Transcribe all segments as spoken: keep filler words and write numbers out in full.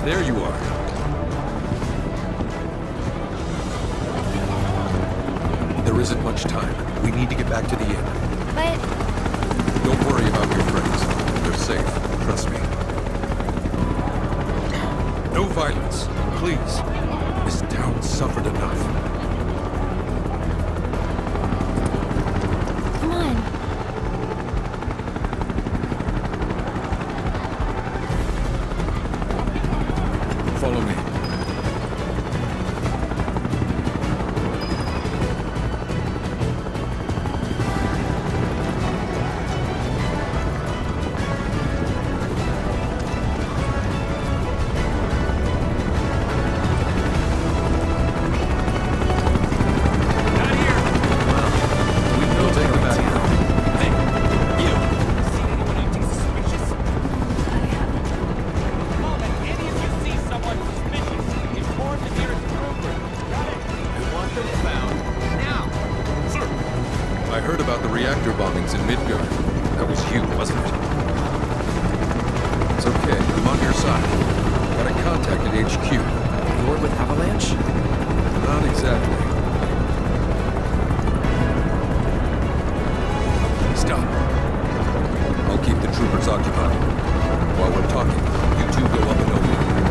There you are. There isn't much time. We need to get back to the inn. But... Don't worry about your friends. They're safe. Trust me. No violence. Please. This town suffered enough. Come on. Follow me. I heard about the reactor bombings in Midgard. That was you, wasn't it? It's okay, I'm on your side. Got a contact at H Q. Lord with Avalanche? Not exactly. Stop. I'll keep the troopers occupied. While we're talking, you two go up and over.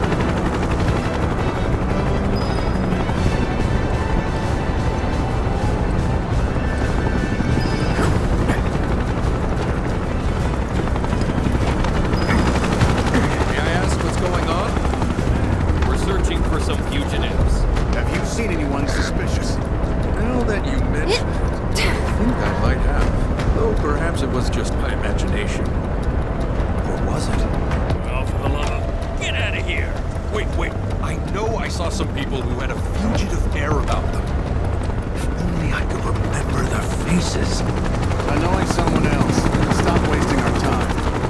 Seen anyone suspicious? Now that you mention it, I think I might have. Though perhaps it was just my imagination. Or was it? Oh, for the love of... Get out of here! Wait, wait. I know I saw some people who had a fugitive air about them. If only I could remember their faces. Annoying someone else. Stop wasting our time.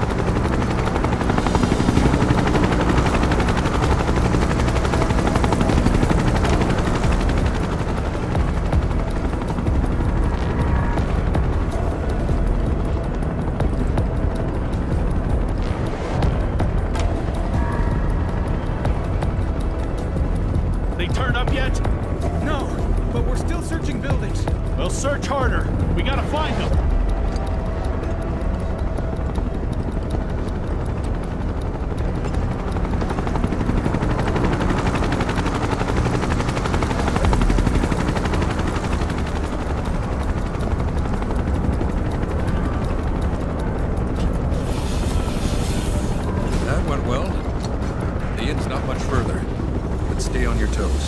They turned up yet? No, but we're still searching buildings. Well, search harder. We gotta find them. That went well. The inn's not much further. But stay on your toes.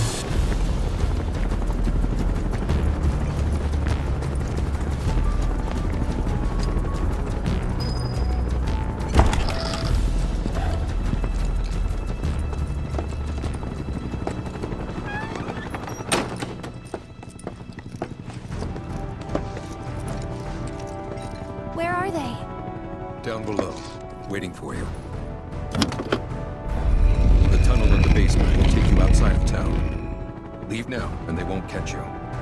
Where are they? Down below, waiting for you. The tunnel in the basement will take you outside of town. Leave now, and they won't catch you.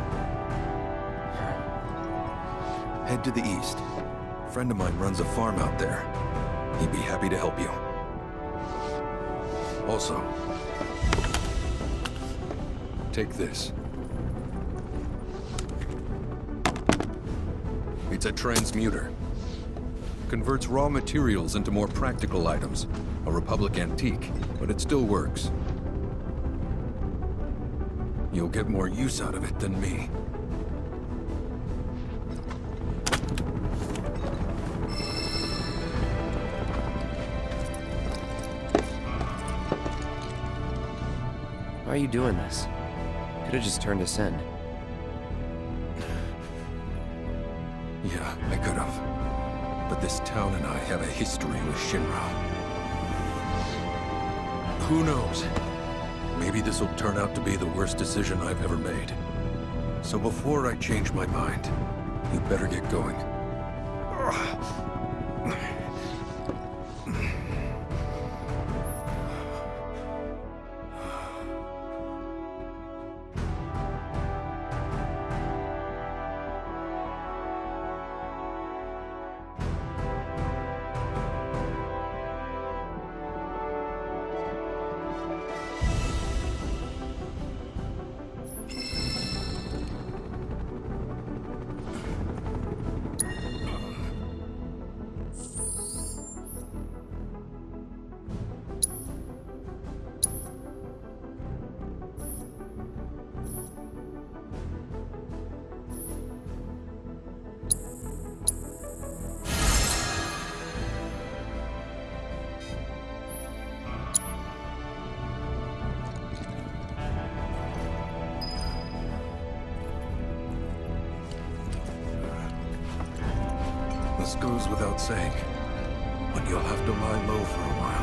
Head to the east. A friend of mine runs a farm out there. He'd be happy to help you. Also, take this. It's a transmuter. Converts raw materials into more practical items. A Republic antique, but it still works. You'll get more use out of it than me. Why are you doing this? Could have just turned us in. Yeah, I could have. But this town and I have a history with Shinra. Who knows? Maybe this will turn out to be the worst decision I've ever made. So before I change my mind, you better get going. This goes without saying, but you'll have to lie low for a while.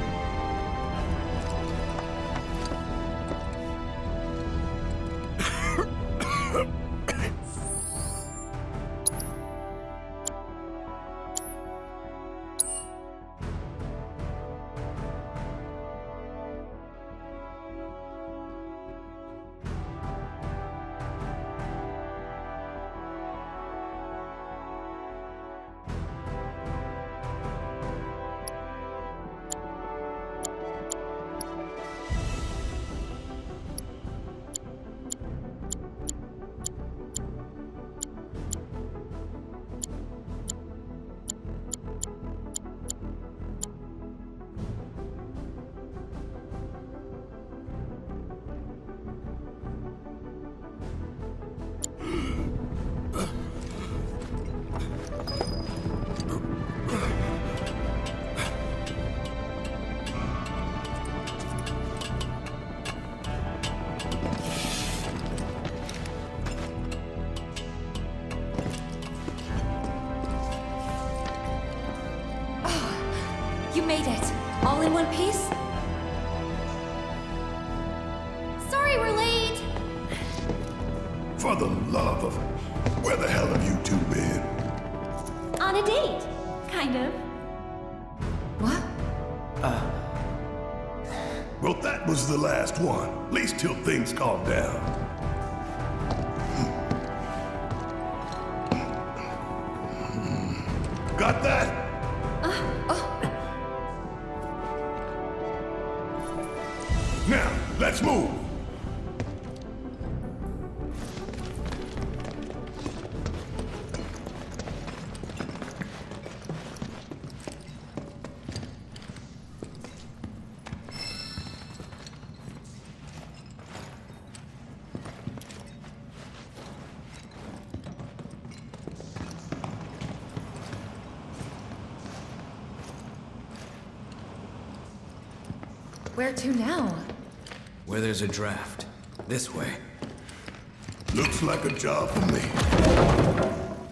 You made it! All in one piece? Sorry we're late! For the love of... Where the hell have you two been? On a date, kind of. What? Well, that was the last one. At least till things calm down. Got that? Now, let's move! Where to now? Where there's a draft. This way. Looks like a job for me.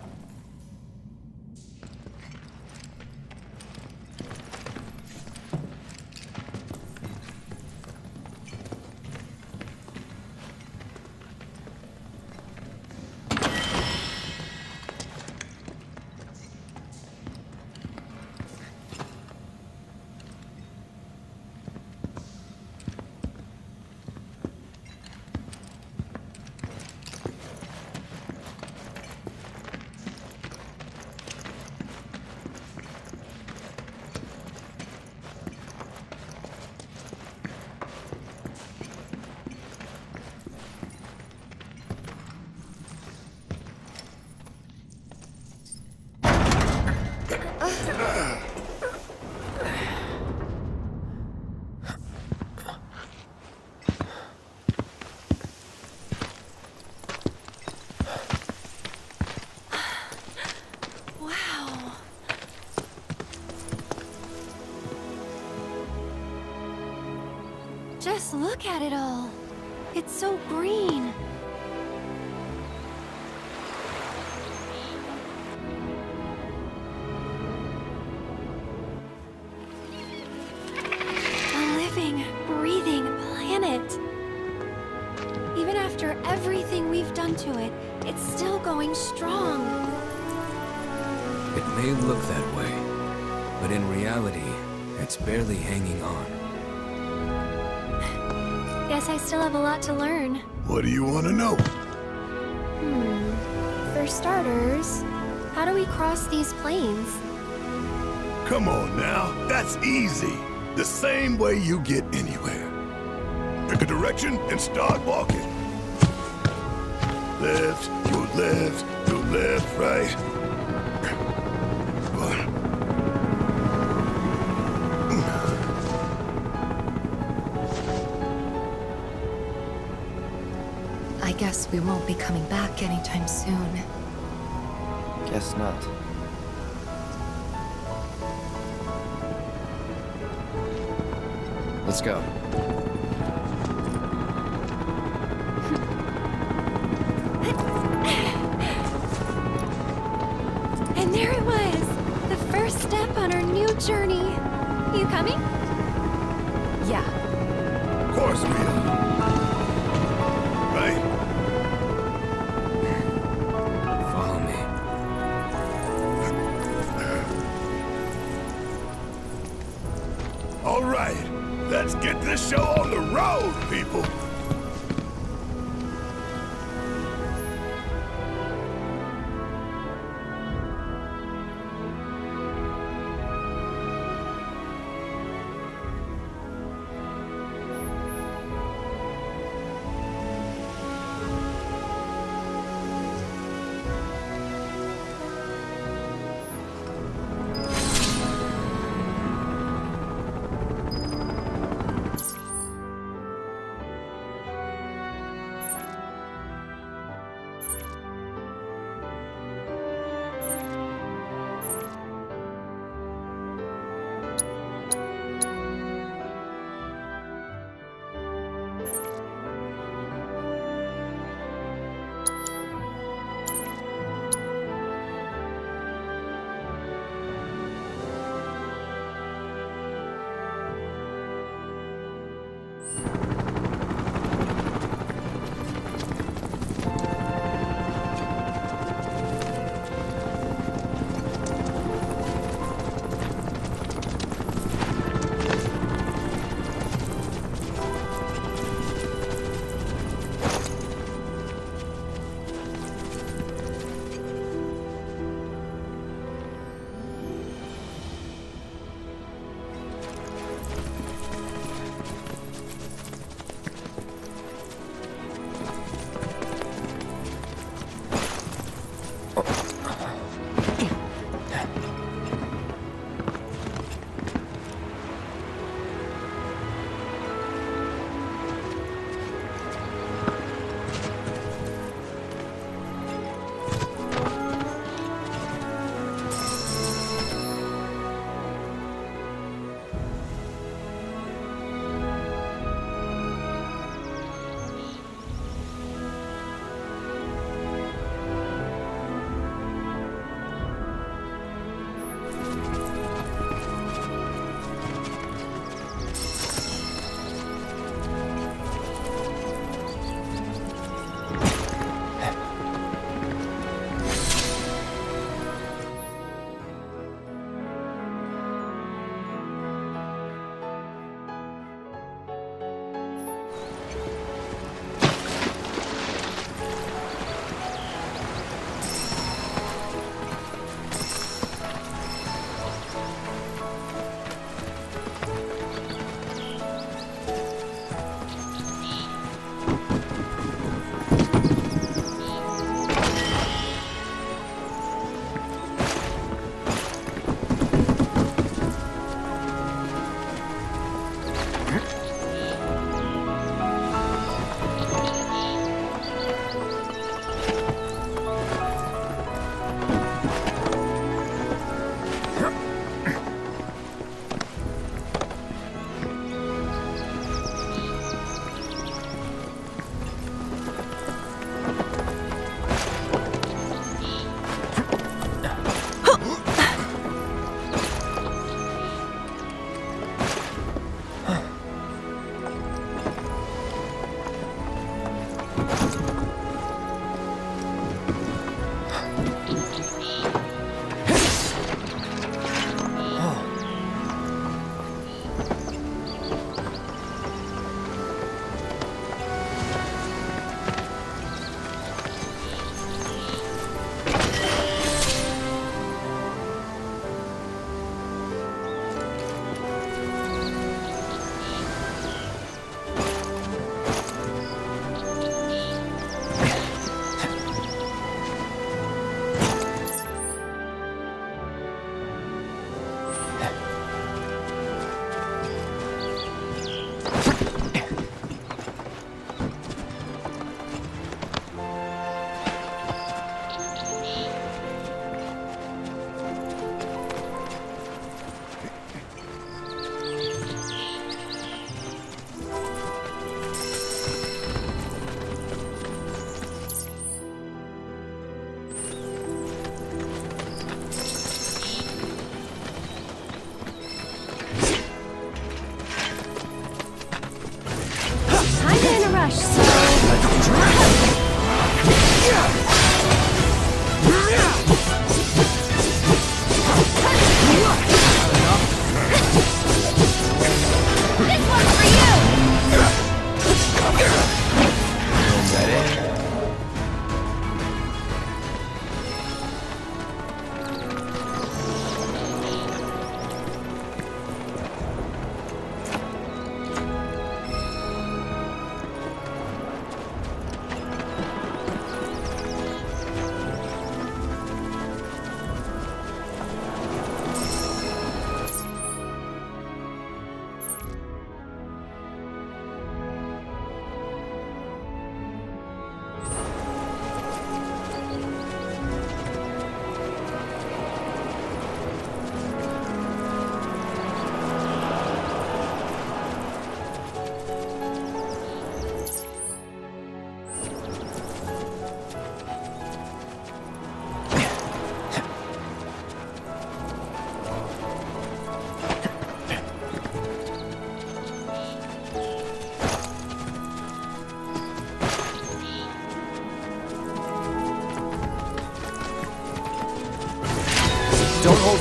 Just look at it all. It's so green. A living, breathing planet. Even after everything we've done to it, it's still going strong. It may look that way, but in reality, it's barely hanging on. Guess I still have a lot to learn. What do you want to know? Hmm. For starters, how do we cross these plains? Come on now, that's easy. The same way you get anywhere. Pick a direction and start walking. Left, go left, go left, right. I guess we won't be coming back anytime soon. Guess not. Let's go. And there it was! coming? Yeah. Of course we are. Right? Follow me. All right, let's get this show on the road, people.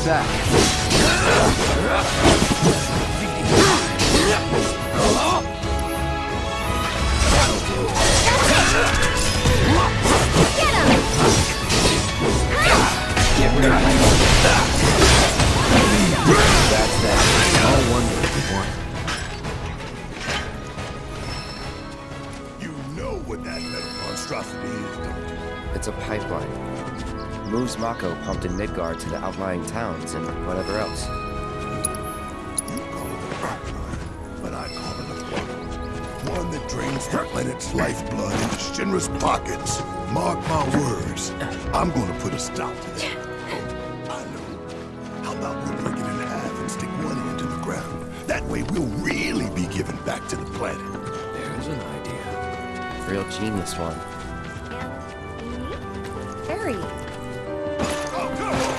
attack. Get rid of him. That's that. No wonder he won. You know what that metal monstrosity is, don't you? It's a pipeline. Moves Mako pumped in Midgard to the outlying towns and whatever else. You call it a pipeline, but I call it a funnel. One that drains the planet's lifeblood into Shinra's pockets. Mark my words, I'm gonna put a stop to that. Oh, I know. How about we break it in half and stick one end to the ground? That way we'll really be giving back to the planet. There's an idea. Real genius one. Very. Oh, come on!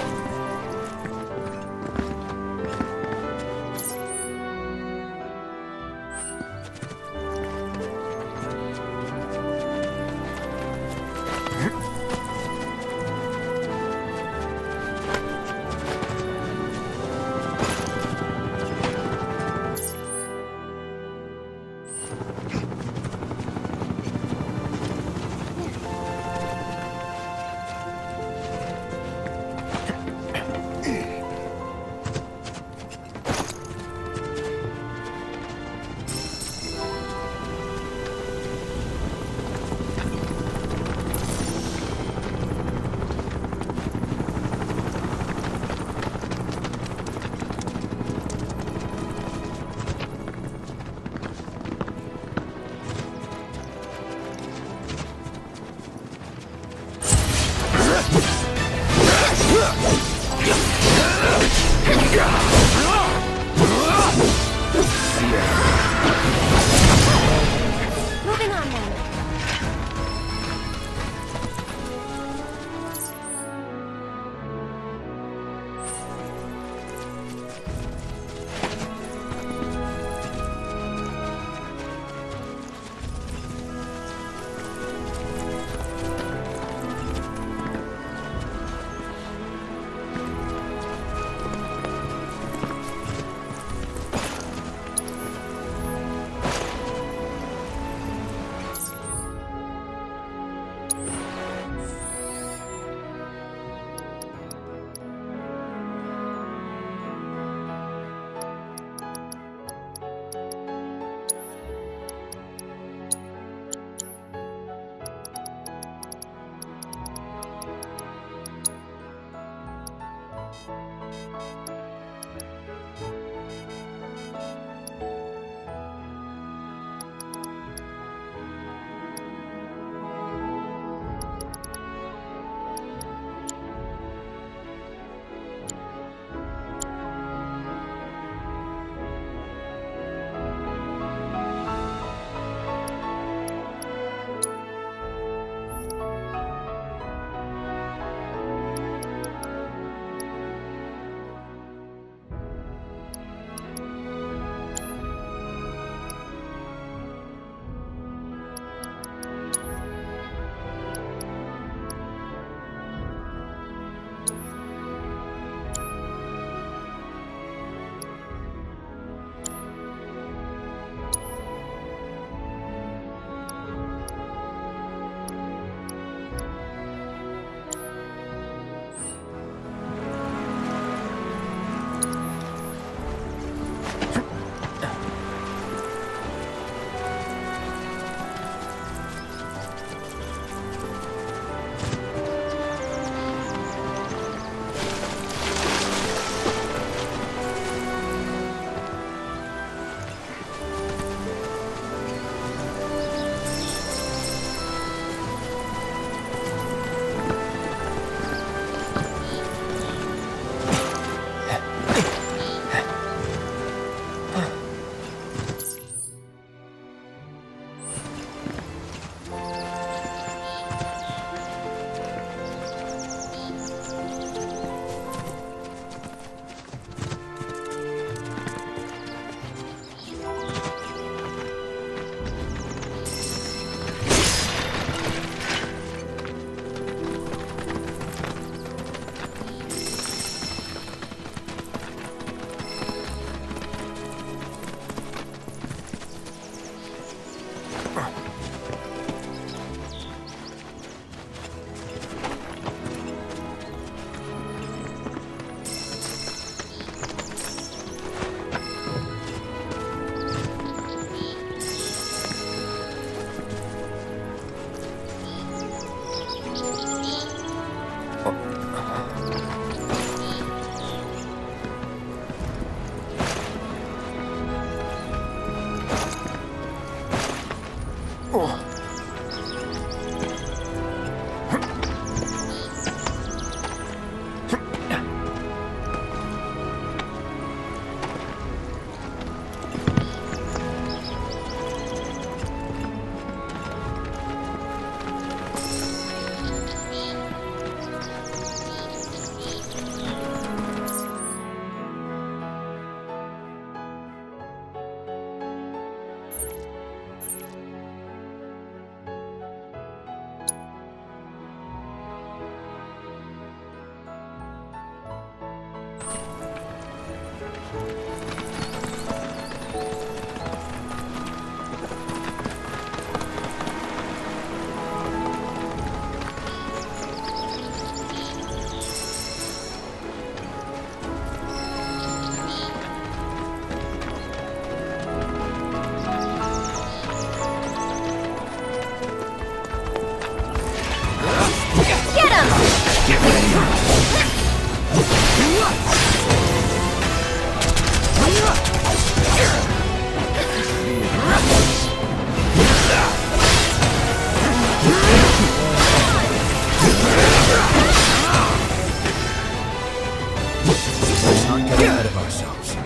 Let's not get ahead of ourselves.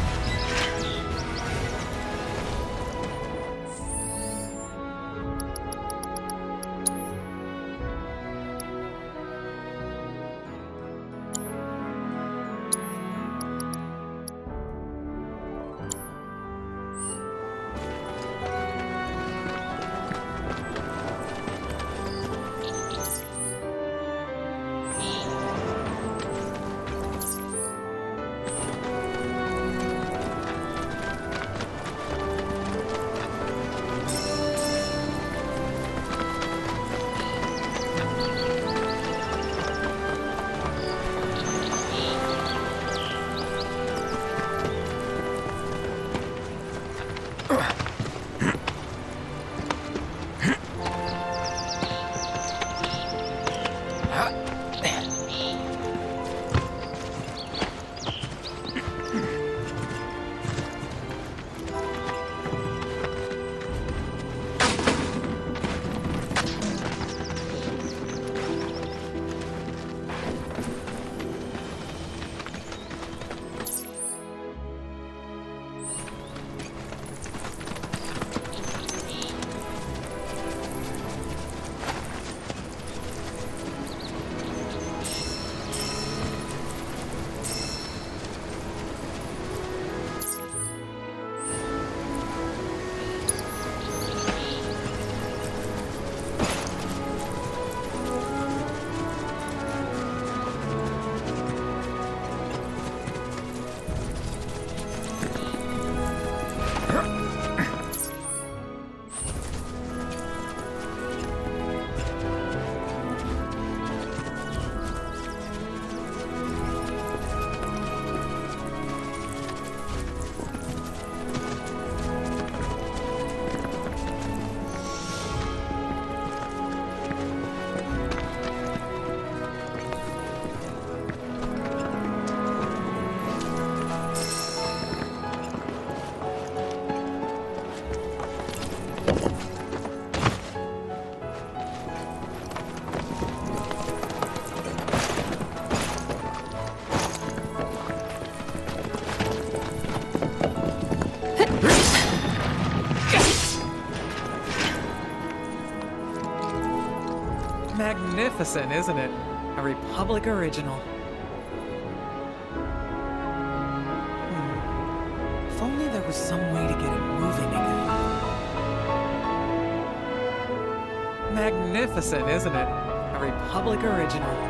Magnificent, isn't it? A Republic original. Hmm. If only there was some way to get it moving again. Magnificent, isn't it? A Republic original.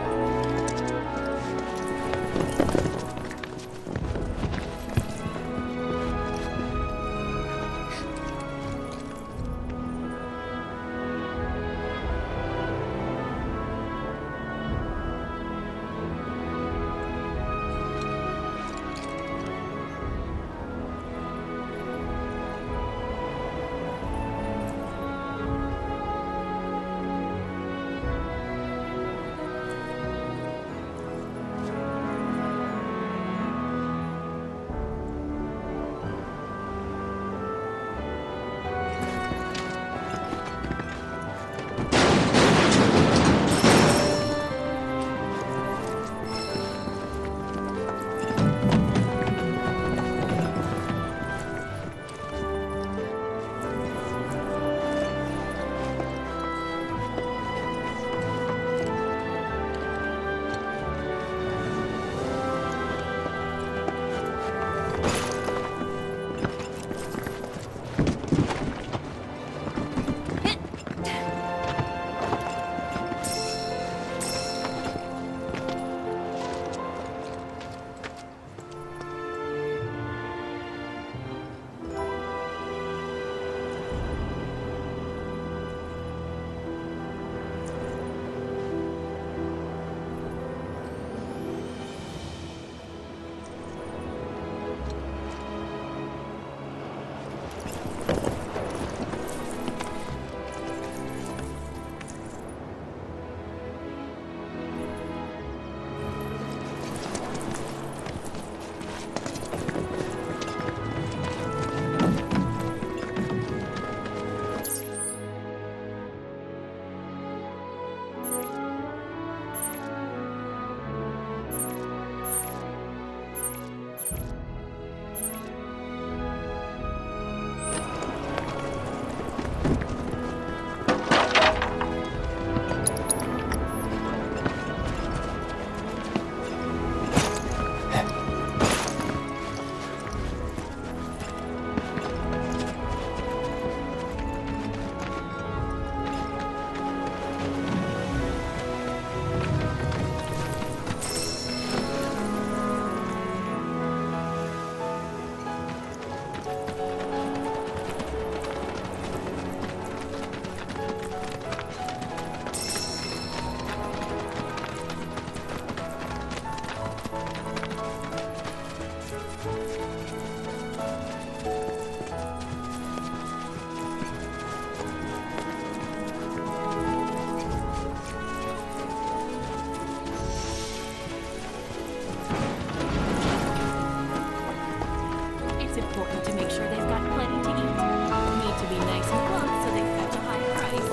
important to make sure they've got plenty to eat. Need to be nice and plump so they fetch a high price.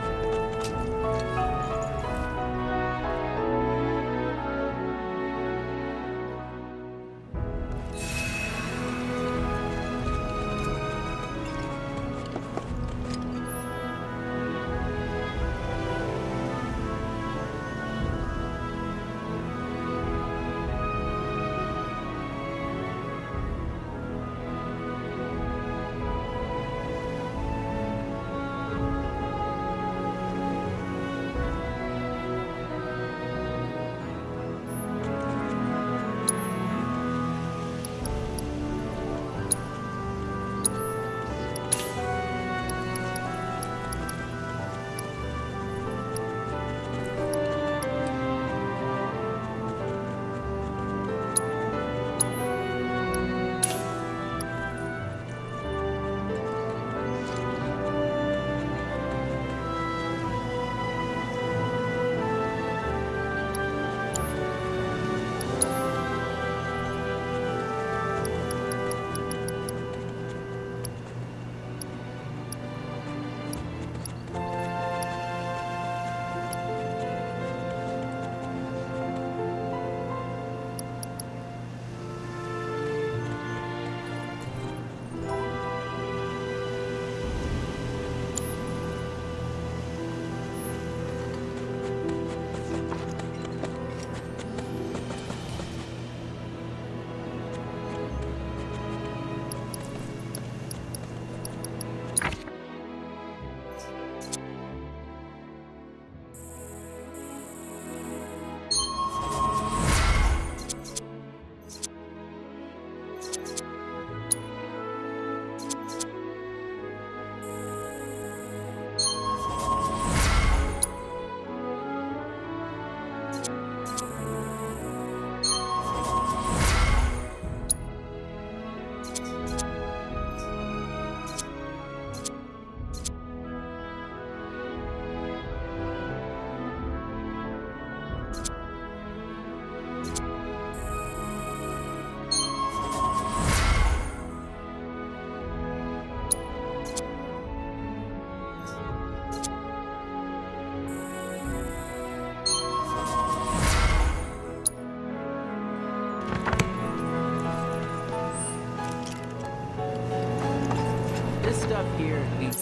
Here needs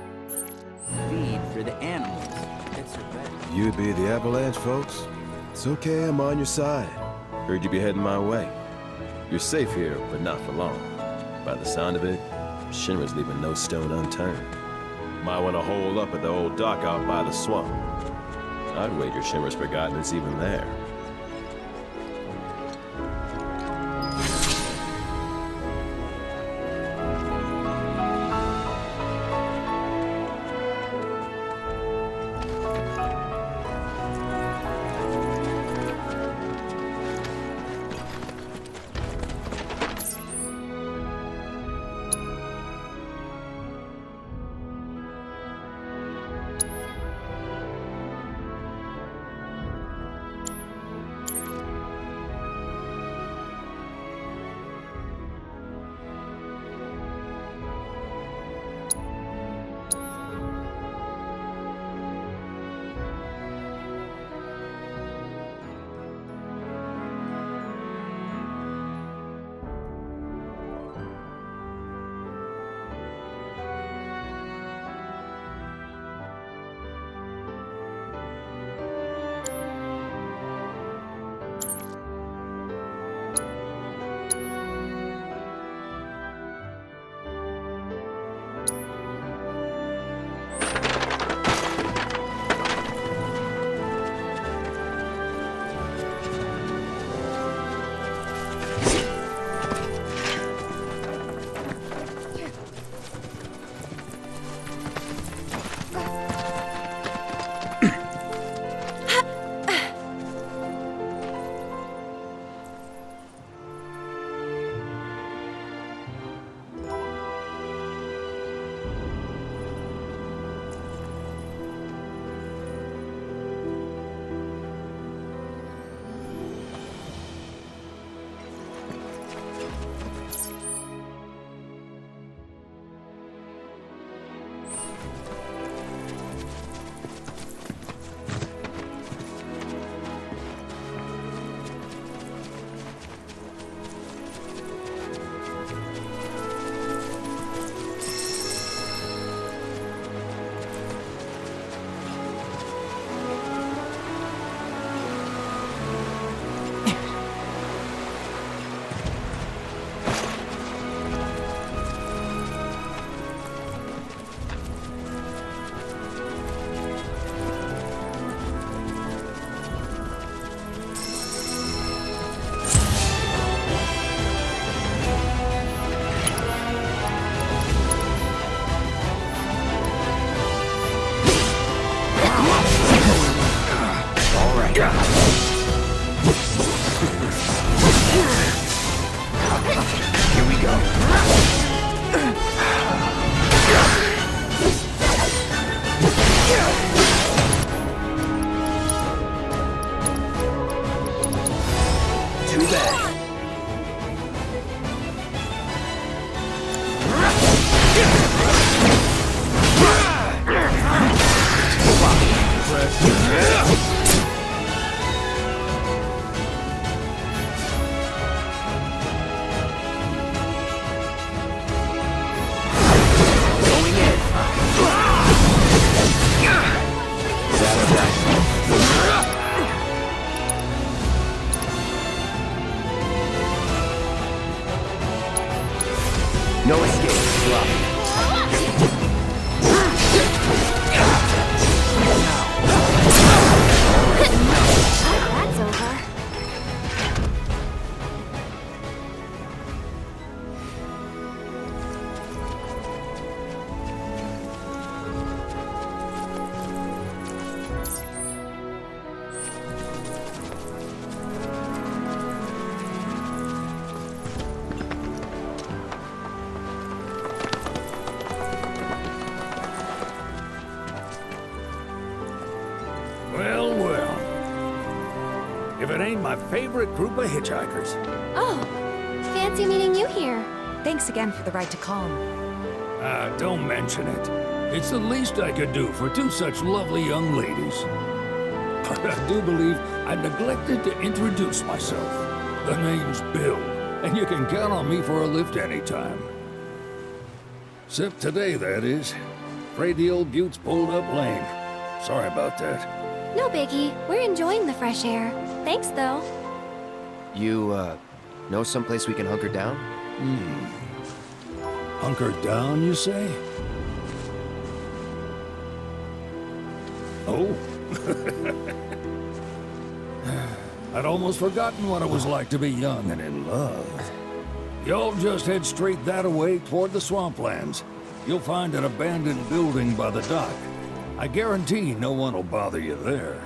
feed for the animals. It's a better. You be the Avalanche, folks? It's okay, I'm on your side. Heard you be heading my way. You're safe here, but not for long. By the sound of it, Shinra's leaving no stone unturned. Might want to hole up at the old dock out by the swamp. I'd wager Shinra's forgotten it's even there. No escape. Drop. That's over. Well, well. If it ain't my favorite group of hitchhikers. Oh, fancy meeting you here. Thanks again for the ride to Calm. Ah, don't mention it. It's the least I could do for two such lovely young ladies. But I do believe I neglected to introduce myself. The name's Bill, and you can count on me for a lift anytime. Except today, that is. Afraid the old bute's pulled up lame. Sorry about that. No biggie. We're enjoying the fresh air. Thanks, though. You, uh, know someplace we can hunker down? Hmm. Hunker down, you say? Oh? I'd almost forgotten what it was like to be young and in love. Y'all just head straight that-a-way toward the swamplands. You'll find an abandoned building by the dock. I guarantee no one will bother you there.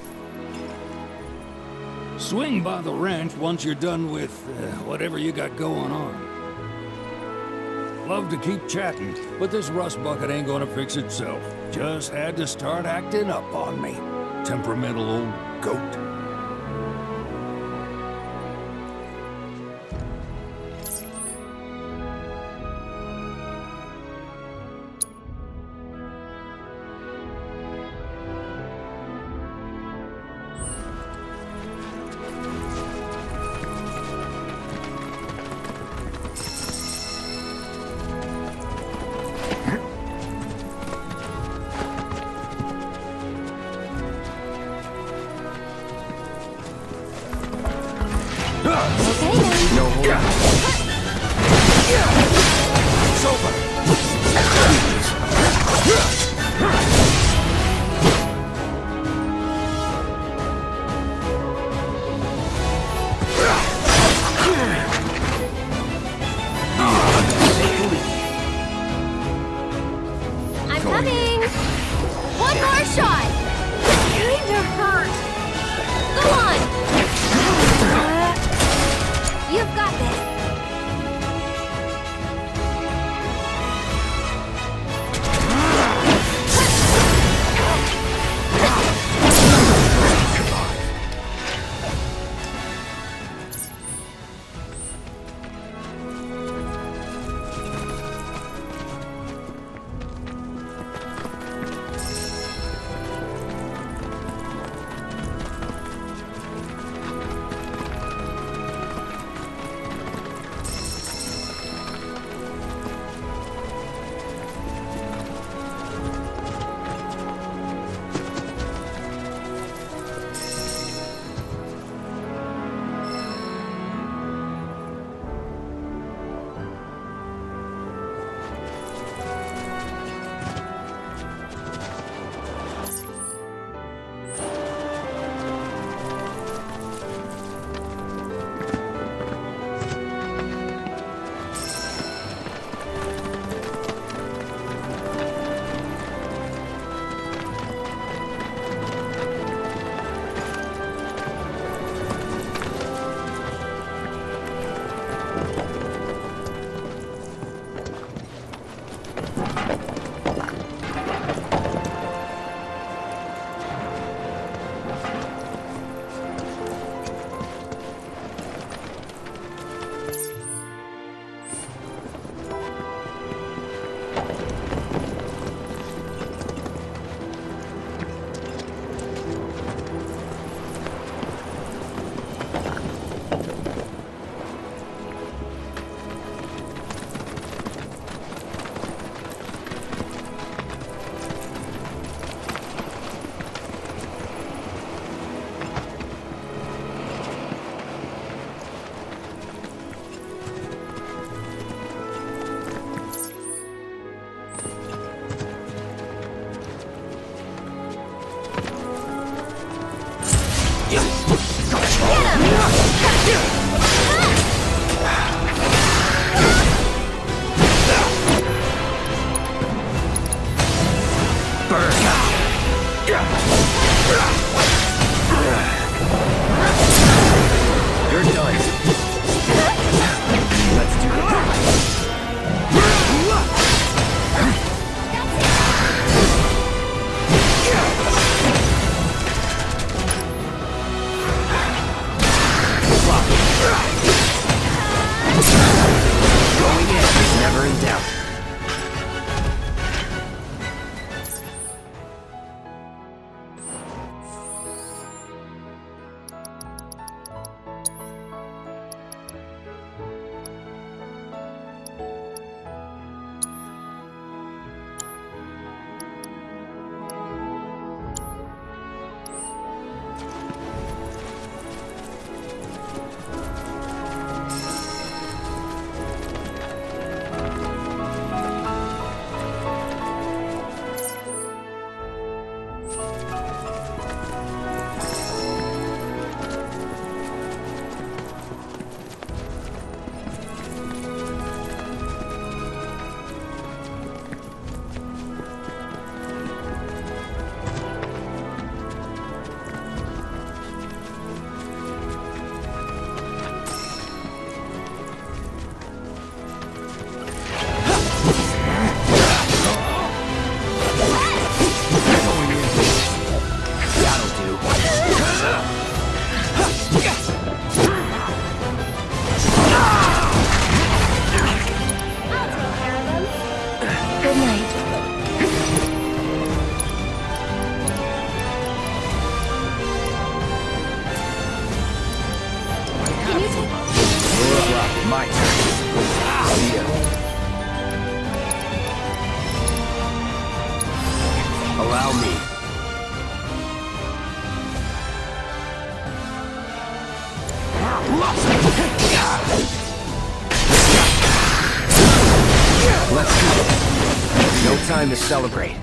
Swing by the ranch once you're done with uh, whatever you got going on. Love to keep chatting, but this rust bucket ain't gonna fix itself. Just had to start acting up on me. Temperamental old goat. I'm coming! One more shot! Kinda hurt! Go on! Uh, you've got this! Burn! You're done. Let's do this. Going in is never in doubt. My turn. See ya. Allow me. Let's go. No time to celebrate.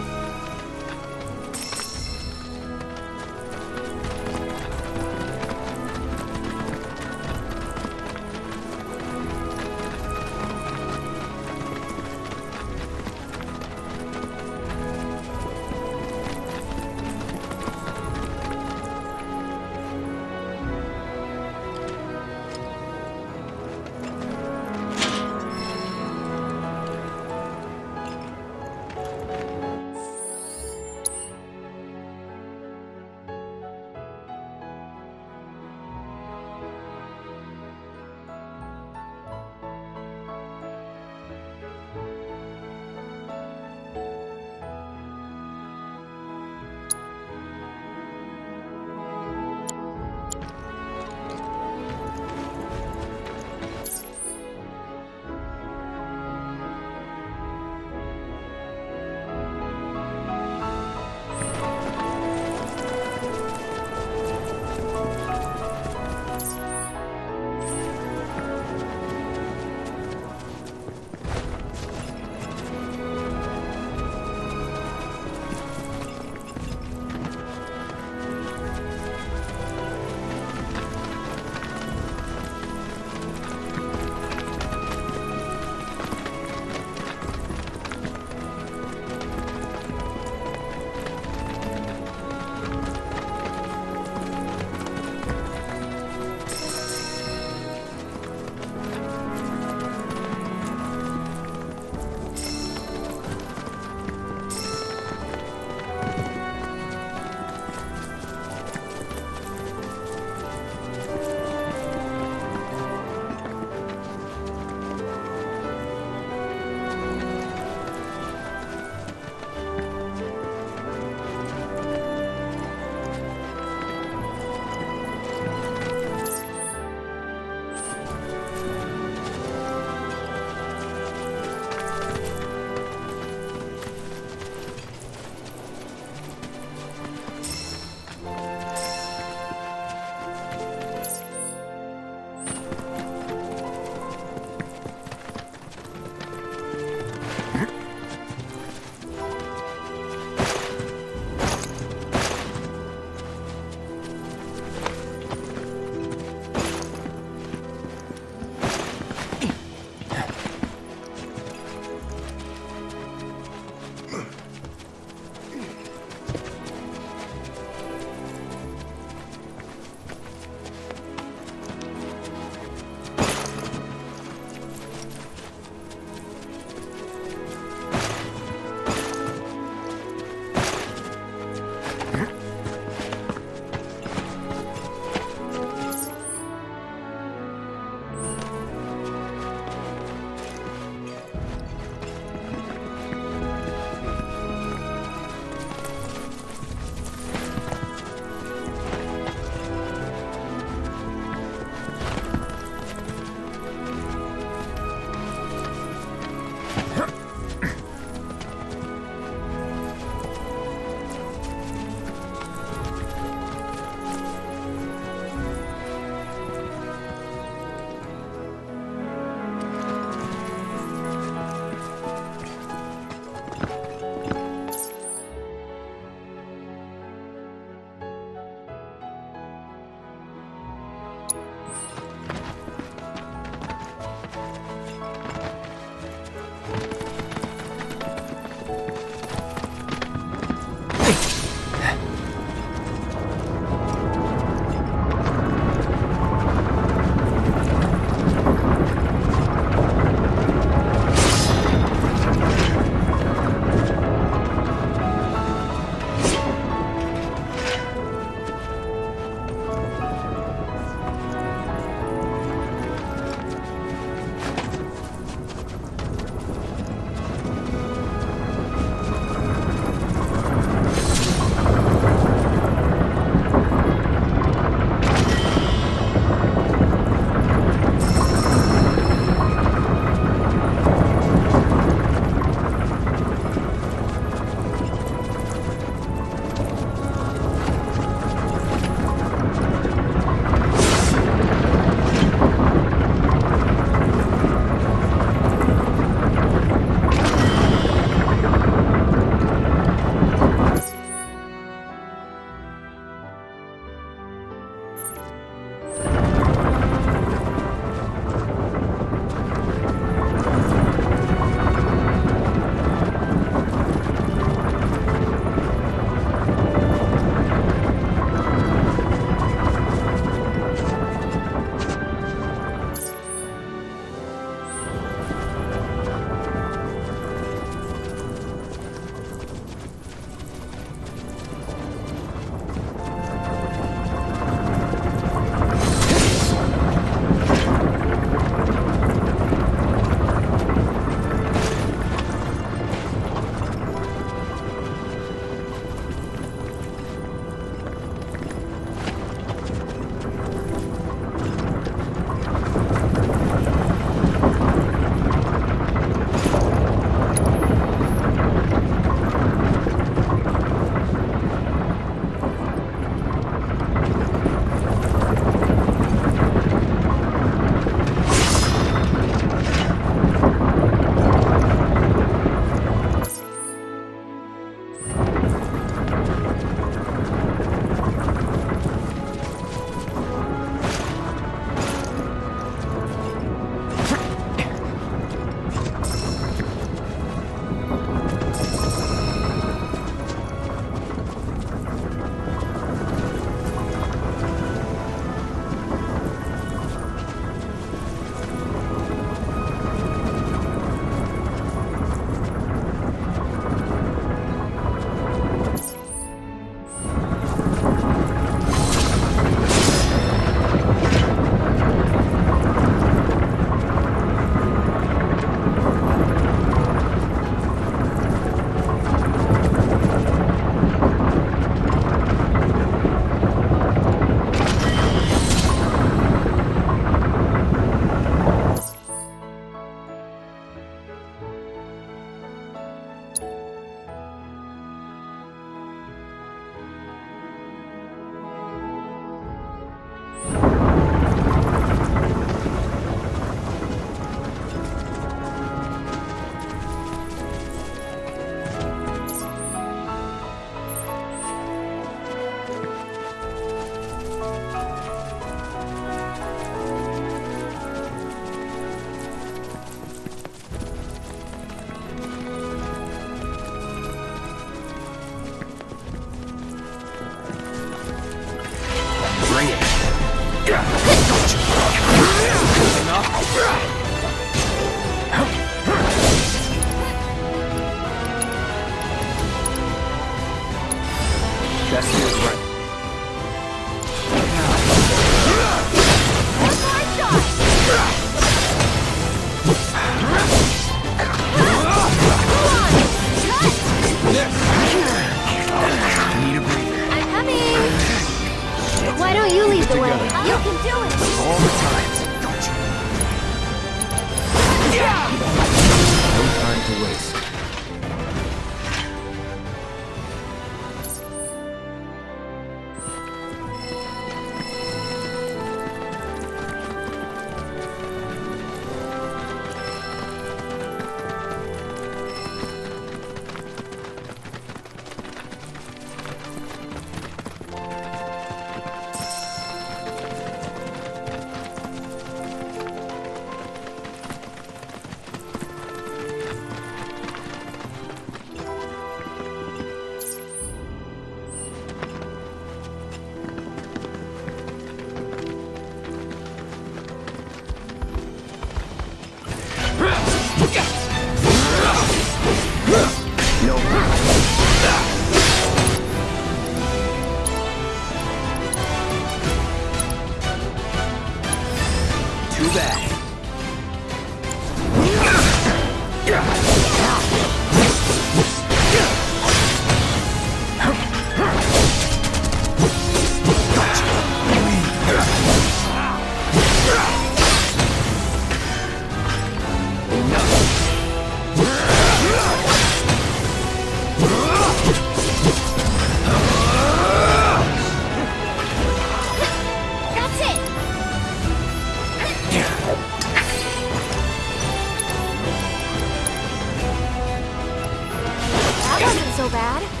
so bad.